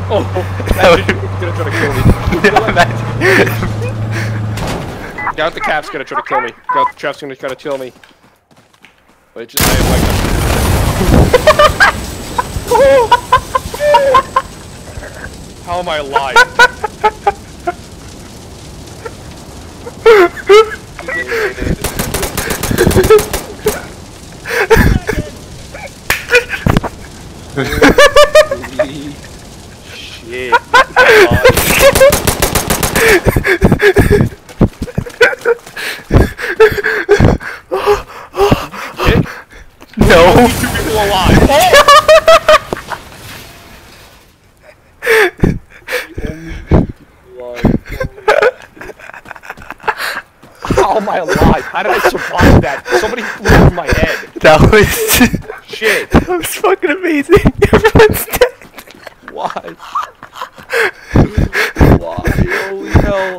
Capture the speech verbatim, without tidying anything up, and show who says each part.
Speaker 1: Oh, that dude's gonna try to kill me.
Speaker 2: Yeah, imagine.
Speaker 1: Got the cap's gonna try to kill me. Got the trap's gonna try to kill me. Wait, just, I am like. How am I alive? Holy shit.
Speaker 2: No.
Speaker 1: Two people alive. How am I alive? How did I survive that? Somebody flew over my head.
Speaker 2: That was
Speaker 1: Shit.
Speaker 2: That was fucking amazing. Everyone's dead.
Speaker 1: Why?